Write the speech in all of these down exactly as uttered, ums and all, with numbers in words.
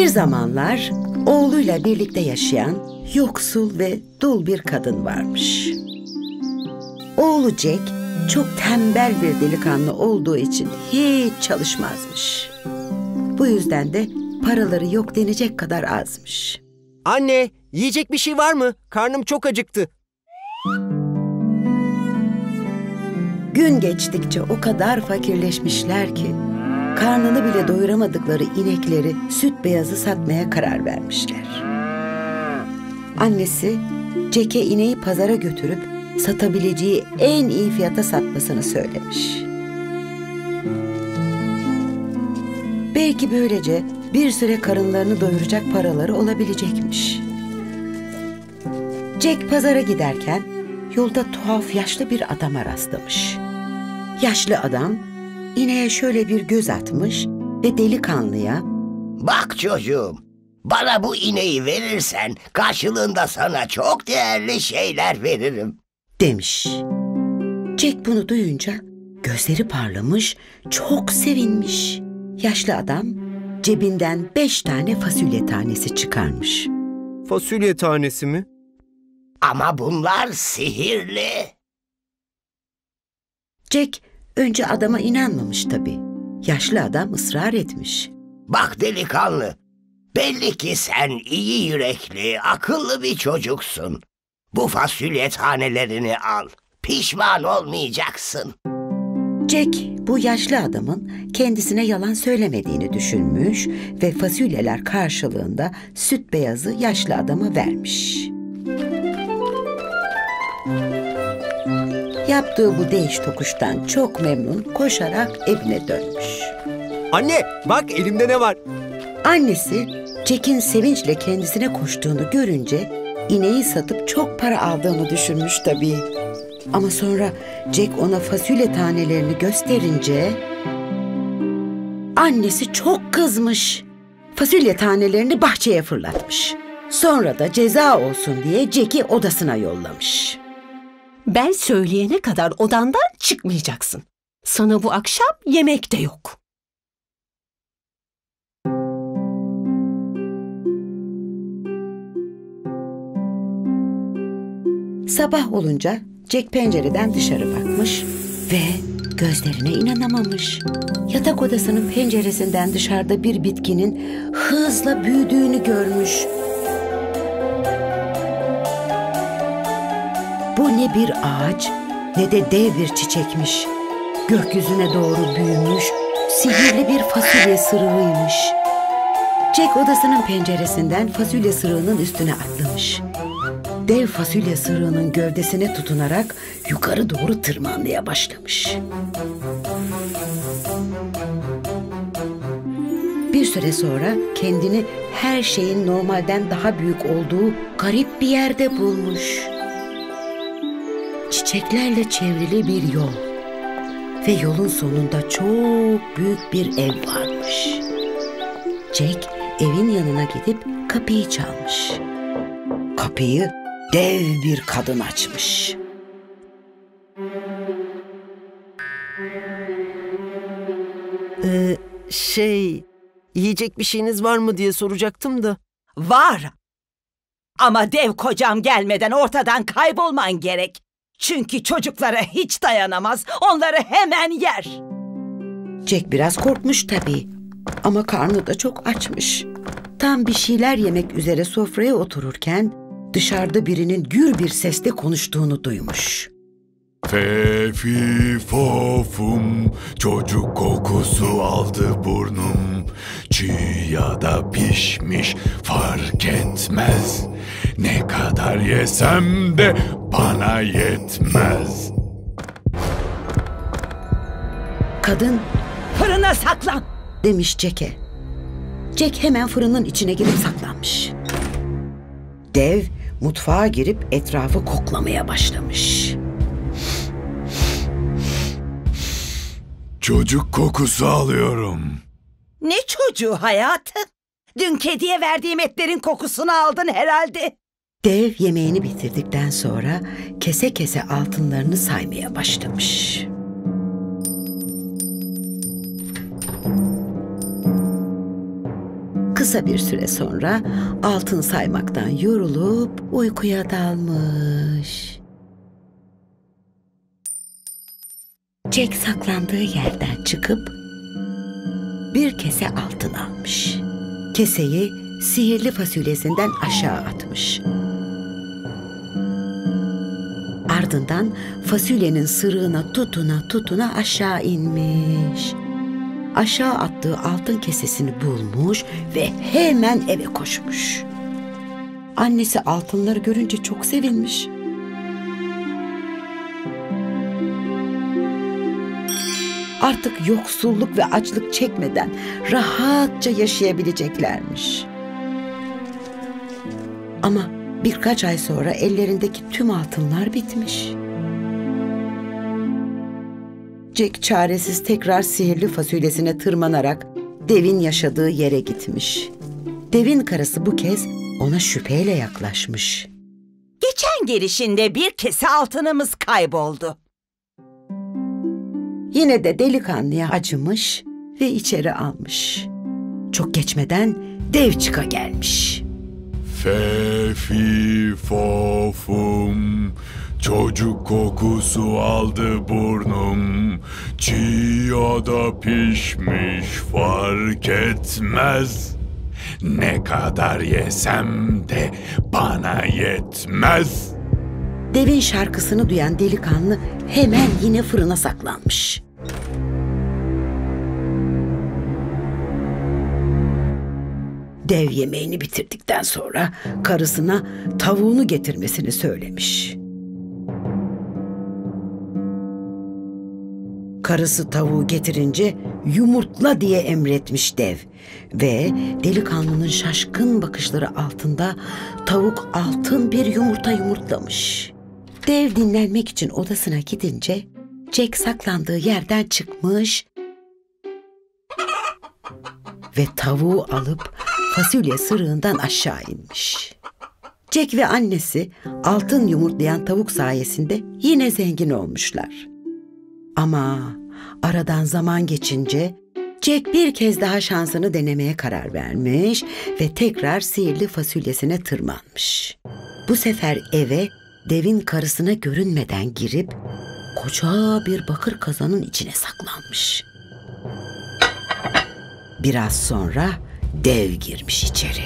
zamanlar oğluyla birlikte yaşayan yoksul ve dul bir kadın varmış. Oğlu Jack çok tembel bir delikanlı olduğu için hiç çalışmazmış. Bu yüzden de paraları yok denecek kadar azmış. Anne, yiyecek bir şey var mı? Karnım çok acıktı. Gün geçtikçe o kadar fakirleşmişler ki karnını bile doyuramadıkları inekleri süt beyazı satmaya karar vermişler. Annesi Jack'e ineği pazara götürüp satabileceği en iyi fiyata satmasını söylemiş. Belki böylece bir süre karınlarını doyuracak paraları olabilecekmiş. Jack pazara giderken yolda tuhaf yaşlı bir adama rastlamış. Yaşlı adam ineğe şöyle bir göz atmış ve delikanlıya "Bak çocuğum, bana bu ineği verirsen karşılığında sana çok değerli şeyler veririm," demiş. Jack bunu duyunca gözleri parlamış, çok sevinmiş. Yaşlı adam cebinden beş tane fasulye tanesi çıkarmış. Fasulye tanesi mi? "Ama bunlar sihirli." Jack önce adama inanmamış tabii. Yaşlı adam ısrar etmiş. "Bak delikanlı, belli ki sen iyi yürekli, akıllı bir çocuksun. Bu fasulye tanelerini al, pişman olmayacaksın." Jack bu yaşlı adamın kendisine yalan söylemediğini düşünmüş ve fasulyeler karşılığında süt beyazı yaşlı adama vermiş. Yaptığı bu değiş tokuştan çok memnun koşarak evine dönmüş. Anne, bak elimde ne var? Annesi Jack'in sevinçle kendisine koştuğunu görünce ineği satıp çok para aldığını düşünmüş tabii. Ama sonra Jack ona fasulye tanelerini gösterince annesi çok kızmış. Fasulye tanelerini bahçeye fırlatmış. Sonra da ceza olsun diye Jack'i odasına yollamış. "Ben söyleyene kadar odandan çıkmayacaksın. Sana bu akşam yemek de yok." Sabah olunca Jack pencereden dışarı bakmış ve gözlerine inanamamış. Yatak odasının penceresinden dışarıda bir bitkinin hızla büyüdüğünü görmüş. Bu ne bir ağaç ne de dev bir çiçekmiş. Gökyüzüne doğru büyümüş, sihirli bir fasulye sırığıymış. Jack odasının penceresinden fasulye sırığının üstüne atlamış. Dev fasulye sırığının gövdesine tutunarak yukarı doğru tırmanmaya başlamış. Bir süre sonra kendini her şeyin normalden daha büyük olduğu garip bir yerde bulmuş. Çiçeklerle çevrili bir yol ve yolun sonunda çok büyük bir ev varmış. Jack evin yanına gidip kapıyı çalmış. Kapıyı dev bir kadın açmış. Ee, şey, yiyecek bir şeyiniz var mı diye soracaktım da. Var. Ama dev kocam gelmeden ortadan kaybolman gerek. Çünkü çocuklara hiç dayanamaz, onları hemen yer. Jack biraz korkmuş tabii. Ama karnı da çok açmış. Tam bir şeyler yemek üzere sofraya otururken dışarıda birinin gür bir sesle konuştuğunu duymuş. Fefi fofum, çocuk kokusu aldı burnum. Çiğ ya da pişmiş fark etmez. Ne kadar yesem de bana yetmez. Kadın "Fırına saklan!" demiş Jack'e. Jack hemen fırının içine girip saklanmış. Dev mutfağa girip etrafı koklamaya başlamış. Çocuk kokusu alıyorum. Ne çocuğu hayatım? Dün kediye verdiğim etlerin kokusunu aldın herhalde. Dev yemeğini bitirdikten sonra kese kese altınlarını saymaya başlamış. Kısa bir süre sonra altın saymaktan yorulup uykuya dalmış. Jack saklandığı yerden çıkıp bir kese altın almış. Keseyi sihirli fasulyesinden aşağı atmış. Ardından fasulyenin sırığına tutuna tutuna aşağı inmiş. Aşağı attığı altın kesesini bulmuş ve hemen eve koşmuş. Annesi altınları görünce çok sevinmiş. Artık yoksulluk ve açlık çekmeden rahatça yaşayabileceklermiş. Ama birkaç ay sonra ellerindeki tüm altınlar bitmiş. Jack çaresiz tekrar sihirli fasulyesine tırmanarak devin yaşadığı yere gitmiş. Devin karısı bu kez ona şüpheyle yaklaşmış. Geçen gelişinde bir kese altınımız kayboldu. Yine de delikanlıya acımış ve içeri almış. Çok geçmeden dev çıka gelmiş. Fefi fofum, çocuk kokusu aldı burnum. Çiğ ya da pişmiş fark etmez. Ne kadar yesem de bana yetmez. Devin şarkısını duyan delikanlı hemen yine fırına saklanmış. Dev yemeğini bitirdikten sonra karısına tavuğunu getirmesini söylemiş. Karısı tavuğu getirince yumurtla diye emretmiş dev ve delikanlının şaşkın bakışları altında tavuk altın bir yumurta yumurtlamış. Dev dinlenmek için odasına gidince Jack saklandığı yerden çıkmış ve tavuğu alıp fasulye sırığından aşağı inmiş. Jack ve annesi altın yumurtlayan tavuk sayesinde yine zengin olmuşlar. Ama aradan zaman geçince Jack bir kez daha şansını denemeye karar vermiş ve tekrar sihirli fasulyesine tırmanmış. Bu sefer eve devin karısına görünmeden girip koca bir bakır kazanın içine saklanmış. Biraz sonra dev girmiş içeri.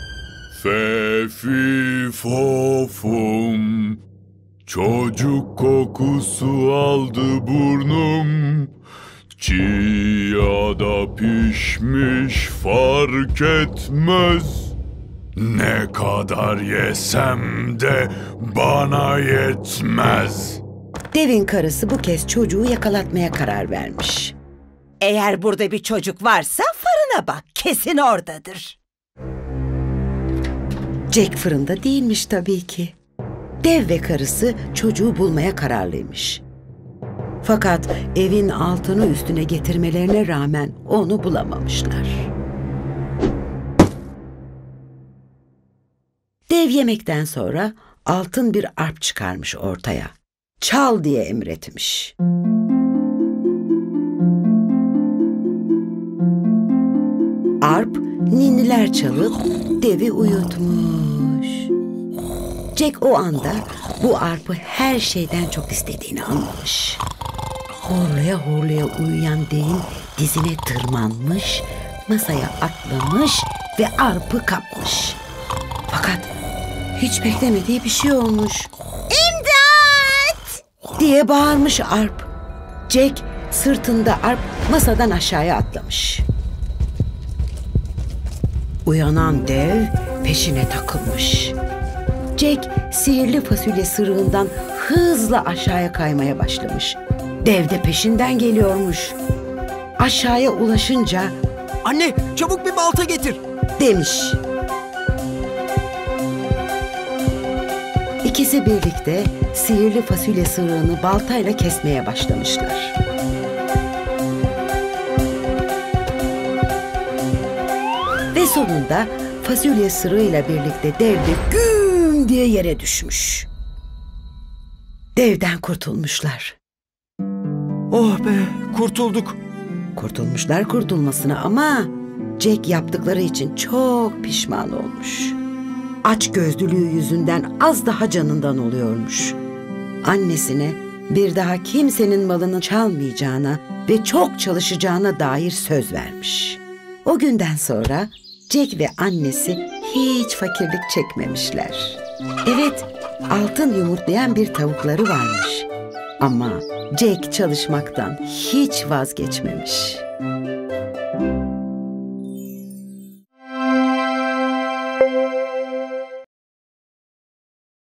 Fefi fofum, çocuk kokusu aldı burnum. Çiğ ya da pişmiş fark etmez. Ne kadar yesem de bana yetmez. Devin karısı bu kez çocuğu yakalatmaya karar vermiş. Eğer burada bir çocuk varsa fırına bak, kesin oradadır. Jack fırında değilmiş tabii ki. Dev ve karısı çocuğu bulmaya kararlıymış. Fakat evin altını üstüne getirmelerine rağmen onu bulamamışlar. Dev yemekten sonra altın bir arp çıkarmış ortaya. Çal diye emretmiş. Arp ninniler çalıp devi uyutmuş. Jack o anda bu arpı her şeyden çok istediğini anlamış. Horlaya horlaya uyuyan devin dizine tırmanmış, masaya atlamış ve arpı kapmış. Fakat hiç beklemediği bir şey olmuş. "İmdat!" diye bağırmış arp. Jack sırtında arp masadan aşağıya atlamış. Uyanan dev peşine takılmış. Jack sihirli fasulye sırığından hızla aşağıya kaymaya başlamış. Dev de peşinden geliyormuş. Aşağıya ulaşınca Anne, çabuk bir balta getir demiş. İkisi birlikte sihirli fasulye sırığını baltayla kesmeye başlamışlar. Ve sonunda fasulye sırığıyla birlikte dev de güm diye yere düşmüş. Devden kurtulmuşlar. Oh be, kurtulduk. Kurtulmuşlar kurtulmasına ama Jack yaptıkları için çok pişman olmuş. Açgözlülüğü yüzünden az daha canından oluyormuş. Annesine bir daha kimsenin malını çalmayacağına ve çok çalışacağına dair söz vermiş. O günden sonra Jack ve annesi hiç fakirlik çekmemişler. Evet, altın yumurtlayan bir tavukları varmış. Ama Jack çalışmaktan hiç vazgeçmemiş.